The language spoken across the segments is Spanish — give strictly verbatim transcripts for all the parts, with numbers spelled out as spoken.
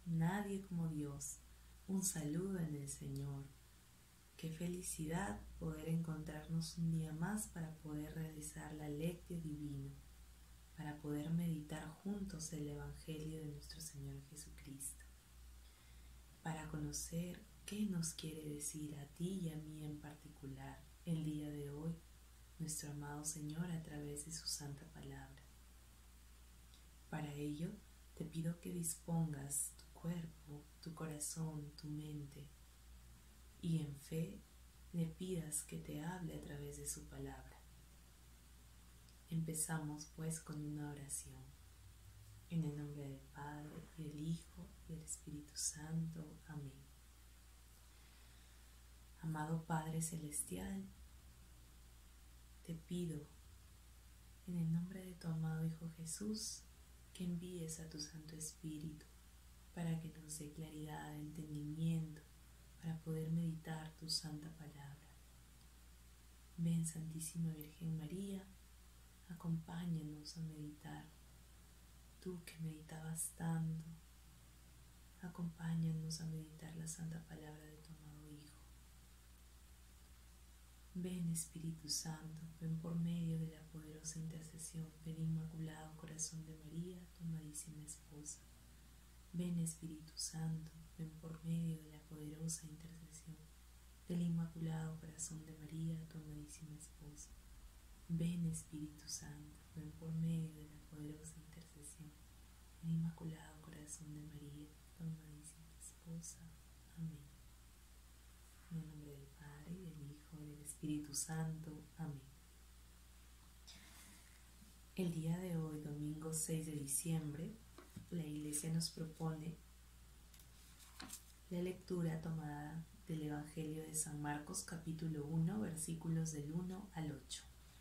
nadie como Dios. Un saludo en el Señor. Qué felicidad poder encontrarnos un día más para poder realizar la Lectio Divina, para poder meditar juntos el Evangelio de nuestro Señor Jesucristo, para conocer qué nos quiere decir a ti y a mí en particular el día de hoy, nuestro amado Señor a través de su santa palabra. Para ello, te pido que dispongas tu cuerpo, tu corazón, tu mente y en fe le pidas que te hable a través de su palabra. Empezamos pues con una oración. En el nombre del Padre, y del Hijo, y del Espíritu Santo. Amén. Amado Padre Celestial, te pido en el nombre de tu amado Hijo Jesús que envíes a tu Santo Espíritu para que nos dé claridad de entendimiento para poder meditar tu santa palabra. Ven, Santísima Virgen María, acompáñanos a meditar. Tú que meditabas tanto, acompáñanos a meditar la santa palabra de tu amado Hijo. Ven, Espíritu Santo, ven por medio de la poderosa intercesión del Inmaculado Corazón de María, tu amadísima esposa. Ven, Espíritu Santo, ven por medio de la poderosa intercesión del Inmaculado Corazón de María, tu amadísima esposa. Ven, Espíritu Santo, ven por medio de la poderosa intercesión del Inmaculado Corazón de María, tu amadísima esposa. Amén. En el nombre del Padre, y del Hijo, y del Espíritu Santo. Amén. El día de hoy, domingo seis de diciembre, la Iglesia nos propone la lectura tomada del Evangelio de San Marcos, capítulo uno, versículos del uno al ocho.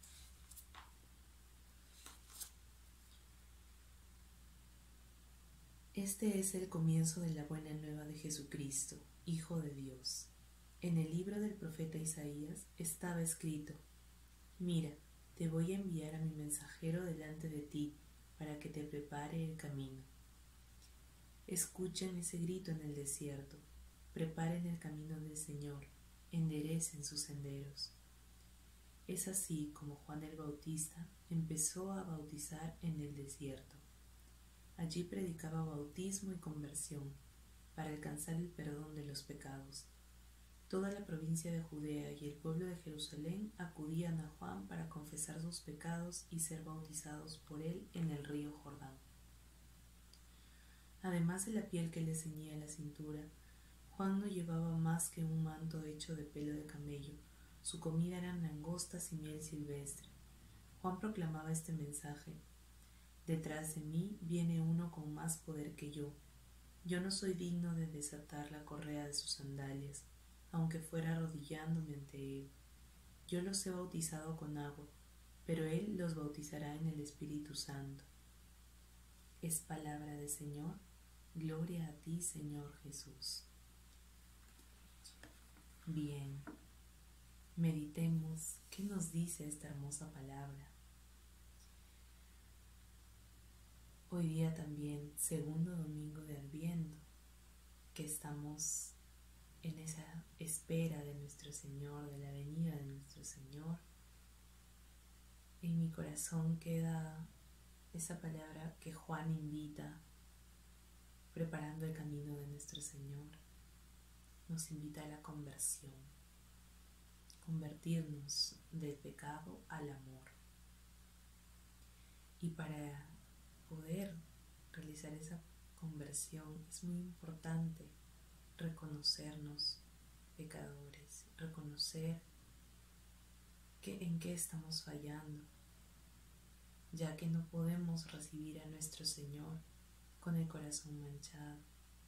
Este es el comienzo de la buena nueva de Jesucristo, Hijo de Dios. En el libro del profeta Isaías estaba escrito: Mira, te voy a enviar a mi mensajero delante de ti para que te prepare el camino. Escuchen ese grito en el desierto: preparen el camino del Señor, enderecen sus senderos. Es así como Juan el Bautista empezó a bautizar en el desierto. Allí predicaba bautismo y conversión para alcanzar el perdón de los pecados. Toda la provincia de Judea y el pueblo de Jerusalén acudían a Juan para confesar sus pecados y ser bautizados por él en el río Jordán. Además de la piel que le ceñía la cintura, Juan no llevaba más que un manto hecho de pelo de camello. Su comida eran langostas y miel silvestre. Juan proclamaba este mensaje: Detrás de mí viene uno con más poder que yo. Yo no soy digno de desatar la correa de sus sandalias, aunque fuera arrodillándome ante él. Yo los he bautizado con agua, pero él los bautizará en el Espíritu Santo. Es palabra del Señor. Gloria a ti, Señor Jesús. Bien, meditemos qué nos dice esta hermosa palabra. Hoy día también, segundo domingo de Adviento, que estamos en esa espera de nuestro Señor, de la venida de nuestro Señor. En mi corazón queda esa palabra que Juan invita, preparando el camino de nuestro Señor. Nos invita a la conversión, convertirnos del pecado al amor. Y para poder realizar esa conversión es muy importante reconocernos pecadores, reconocer que, en qué estamos fallando, ya que no podemos recibir a nuestro Señor con el corazón manchado.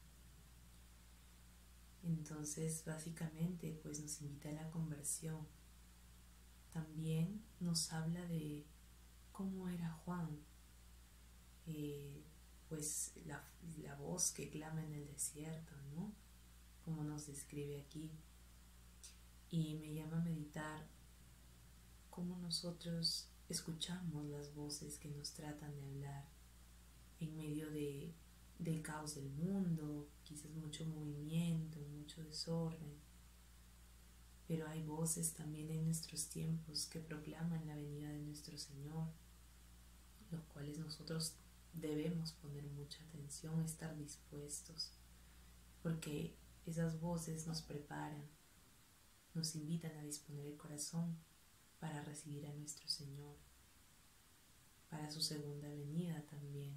Entonces, básicamente, pues nos invita a la conversión. También nos habla de cómo era Juan, eh, pues la, la voz que clama en el desierto, ¿no? Como nos describe aquí. Y me llama a meditar cómo nosotros escuchamos las voces que nos tratan de hablar en medio de del caos del mundo, quizás mucho movimiento, mucho desorden, pero hay voces también en nuestros tiempos que proclaman la venida de nuestro Señor, los cuales nosotros debemos poner mucha atención, estar dispuestos, porque esas voces nos preparan, nos invitan a disponer el corazón para recibir a nuestro Señor, para su segunda venida también.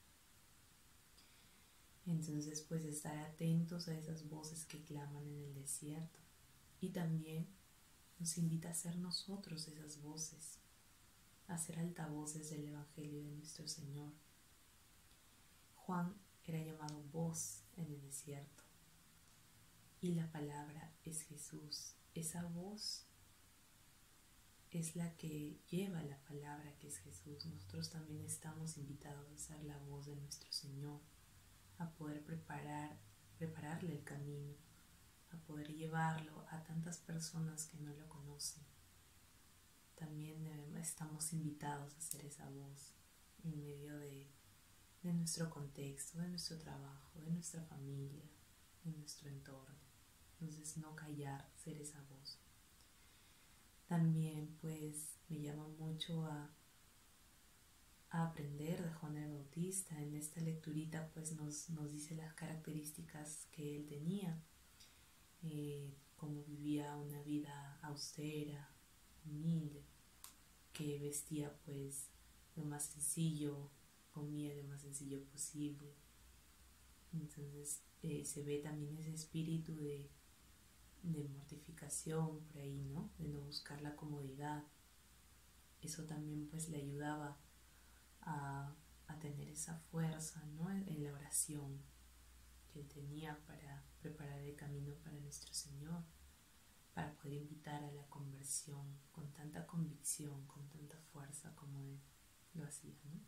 Entonces, pues estar atentos a esas voces que claman en el desierto, y también nos invita a ser nosotros esas voces, a ser altavoces del Evangelio de nuestro Señor. Juan era llamado voz en el desierto, y la palabra es Jesús. Esa voz es la que lleva la palabra, que es Jesús. Nosotros también estamos invitados a ser la voz de nuestro Señor, a poder preparar, prepararle el camino, a poder llevarlo a tantas personas que no lo conocen. También debemos, estamos invitados a ser esa voz en medio de, de nuestro contexto, de nuestro trabajo, de nuestra familia, de nuestro entorno. Entonces, no callar, ser esa voz. También pues me llama mucho a, a aprender de Juan el Bautista. En esta lecturita pues nos, nos dice las características que él tenía, eh, cómo vivía una vida austera, humilde, que vestía pues lo más sencillo, comía lo más sencillo posible. Entonces eh, se ve también ese espíritu de de mortificación por ahí, ¿no? De no buscar la comodidad. Eso también pues le ayudaba a, a tener esa fuerza, ¿no? En la oración que él tenía para preparar el camino para nuestro Señor, para poder invitar a la conversión con tanta convicción, con tanta fuerza como él lo hacía, ¿no?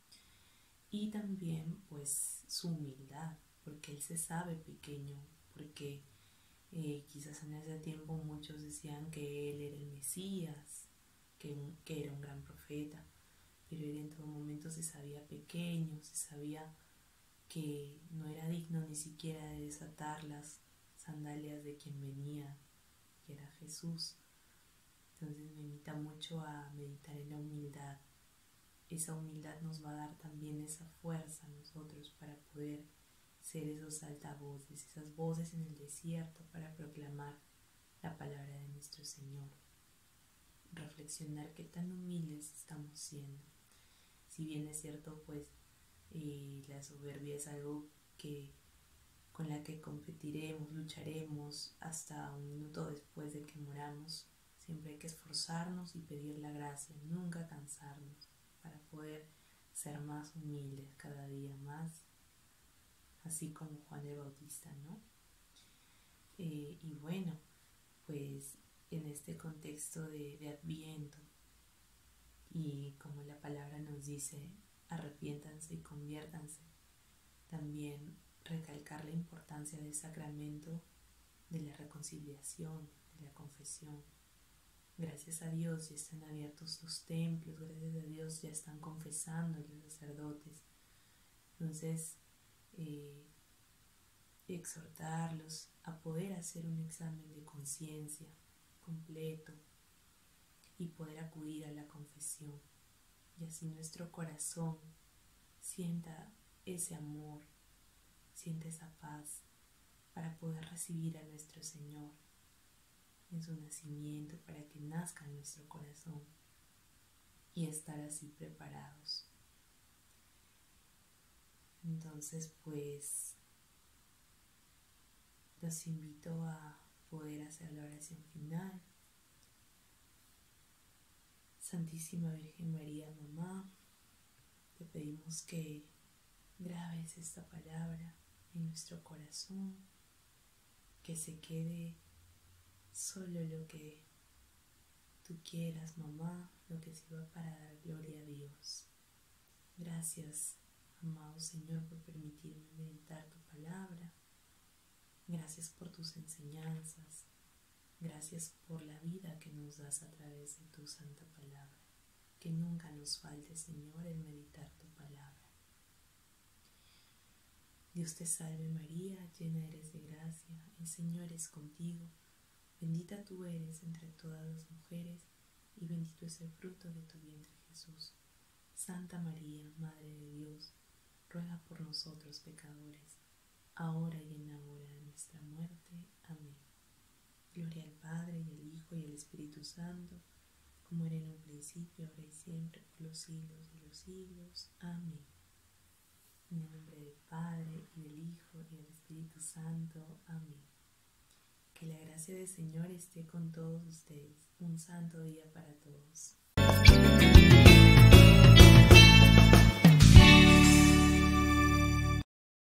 Y también pues su humildad, porque él se sabe pequeño, porque Eh, quizás en ese tiempo muchos decían que él era el Mesías, que, un, que era un gran profeta, pero él en todo momento se sabía pequeño, se sabía que no era digno ni siquiera de desatar las sandalias de quien venía, que era Jesús. Entonces me invita mucho a meditar en la humildad. Esa humildad nos va a dar también esa fuerza a nosotros para poder ser esos altavoces, esas voces en el desierto para proclamar la palabra de nuestro Señor. Reflexionar qué tan humildes estamos siendo. Si bien es cierto, pues eh, la soberbia es algo que con la que competiremos, lucharemos hasta un minuto después de que moramos. Siempre hay que esforzarnos y pedir la gracia, nunca cansarnos, para poder ser más humildes cada día más, así como Juan el Bautista, ¿no? Eh, y bueno, pues en este contexto de, de Adviento, y como la palabra nos dice, arrepiéntanse y conviértanse, también recalcar la importancia del sacramento de la reconciliación, de la confesión. Gracias a Dios ya están abiertos los templos, gracias a Dios ya están confesando los sacerdotes. Entonces, eh, exhortarlos a poder hacer un examen de conciencia completo y poder acudir a la confesión, y así nuestro corazón sienta ese amor, sienta esa paz para poder recibir a nuestro Señor en su nacimiento, para que nazca en nuestro corazón y estar así preparados. Entonces pues los invito a poder hacer la oración final. Santísima Virgen María, Mamá, te pedimos que grabes esta palabra en nuestro corazón, que se quede solo lo que tú quieras, Mamá, lo que sirva para dar gloria a Dios. Gracias, amado Señor, por permitirme meditar tu palabra. Gracias por tus enseñanzas. Gracias por la vida que nos das a través de tu santa palabra. Que nunca nos falte, Señor, el meditar tu palabra. Dios te salve María, llena eres de gracia, el Señor es contigo, bendita tú eres entre todas las mujeres, y bendito es el fruto de tu vientre Jesús. Santa María, Madre de Dios, ruega por nosotros pecadores, ahora y en la hora de nuestra muerte. Amén. Gloria al Padre, y al Hijo, y al Espíritu Santo, como era en un principio, ahora y siempre, por los siglos de los siglos. Amén. En el nombre del Padre, y del Hijo, y del Espíritu Santo. Amén. Que la gracia del Señor esté con todos ustedes. Un santo día para todos.